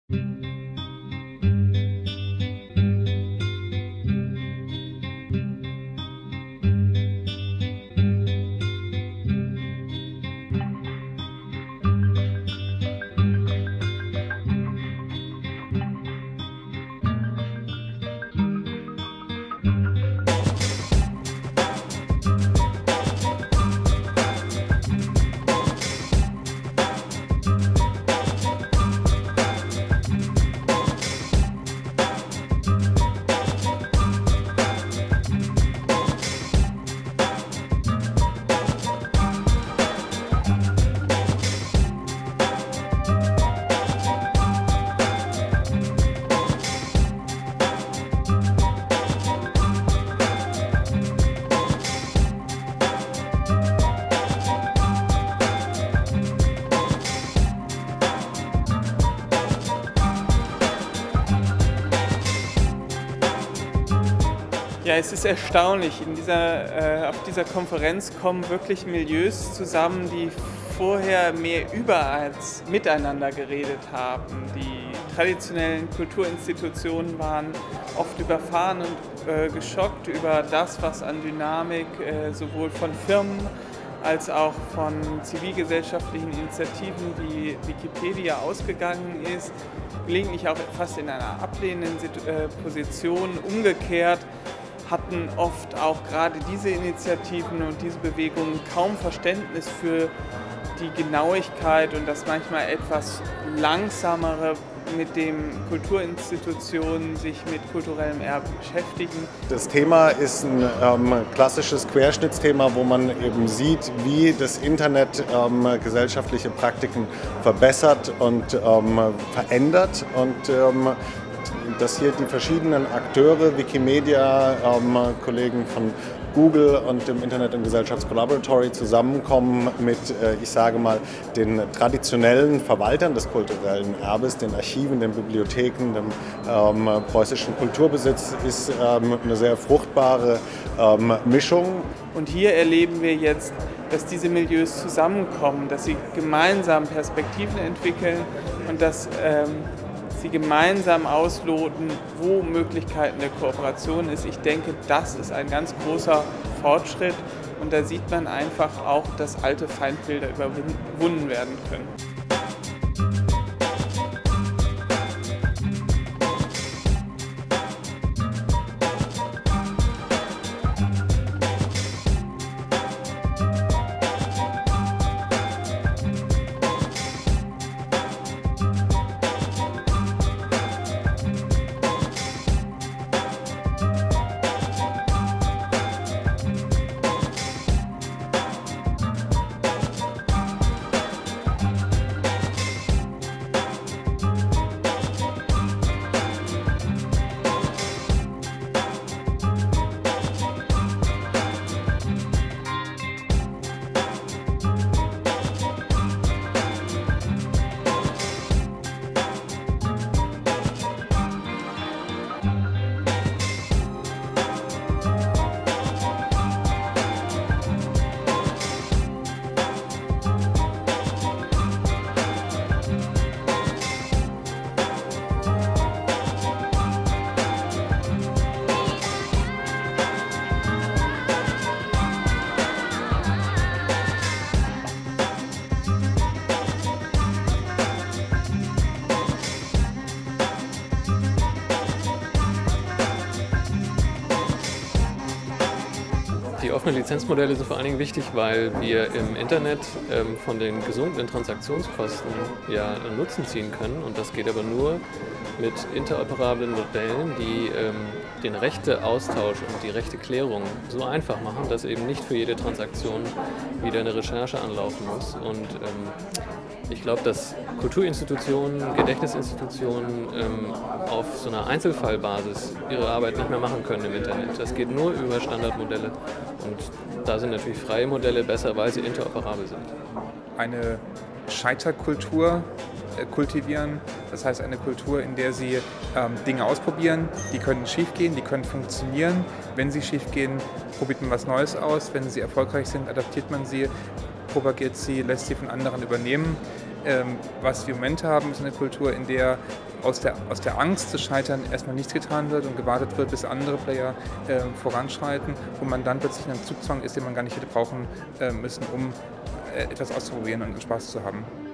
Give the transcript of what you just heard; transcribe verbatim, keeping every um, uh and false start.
Ja, es ist erstaunlich. In dieser, äh, auf dieser Konferenz kommen wirklich Milieus zusammen, die vorher mehr über als miteinander geredet haben. Die traditionellen Kulturinstitutionen waren oft überfahren und äh, geschockt über das, was an Dynamik äh, sowohl von Firmen als auch von zivilgesellschaftlichen Initiativen wie Wikipedia ausgegangen ist, gelegentlich auch fast in einer ablehnenden Position. Umgekehrt hatten oft auch gerade diese Initiativen und diese Bewegungen kaum Verständnis für die Genauigkeit und das manchmal etwas langsamere, mit dem Kulturinstitutionen sich mit kulturellem Erbe beschäftigen. Das Thema ist ein ähm, klassisches Querschnittsthema, wo man eben sieht, wie das Internet ähm, gesellschaftliche Praktiken verbessert und ähm, verändert. Und ähm, dass hier die verschiedenen Akteure, Wikimedia, ähm, Kollegen von Google und dem Internet- und Gesellschaftscollaboratory zusammenkommen mit, äh, ich sage mal, den traditionellen Verwaltern des kulturellen Erbes, den Archiven, den Bibliotheken, dem ähm, preußischen Kulturbesitz, ist ähm, eine sehr fruchtbare ähm, Mischung. Und hier erleben wir jetzt, dass diese Milieus zusammenkommen, dass sie gemeinsam Perspektiven entwickeln und dass ähm, sie gemeinsam ausloten, wo Möglichkeiten der Kooperation ist. Ich denke, das ist ein ganz großer Fortschritt und da sieht man einfach auch, dass alte Feindbilder überwunden werden können. Die offenen Lizenzmodelle sind vor allen Dingen wichtig, weil wir im Internet ähm, von den gesunkenen Transaktionskosten ja Nutzen ziehen können. Und das geht aber nur mit interoperablen Modellen, die ähm, den Rechteaustausch und die Rechteklärung so einfach machen, dass eben nicht für jede Transaktion wieder eine Recherche anlaufen muss. Und ähm, ich glaube, dass Kulturinstitutionen, Gedächtnisinstitutionen ähm, auf so einer Einzelfallbasis ihre Arbeit nicht mehr machen können im Internet. Das geht nur über Standardmodelle und da sind natürlich freie Modelle besser, weil sie interoperabel sind. Eine Scheiterkultur äh, kultivieren, das heißt eine Kultur, in der sie ähm, Dinge ausprobieren, die können schiefgehen, die können funktionieren. Wenn sie schiefgehen, probiert man was Neues aus. Wenn sie erfolgreich sind, adaptiert man sie, propagiert sie, lässt sie von anderen übernehmen. Ähm, was wir im Moment haben, ist eine Kultur, in der aus der, aus der Angst zu scheitern erstmal nichts getan wird und gewartet wird, bis andere Player äh, voranschreiten, wo man dann plötzlich in einem Zugzwang ist, den man gar nicht hätte brauchen äh, müssen, um äh, etwas auszuprobieren und Spaß zu haben.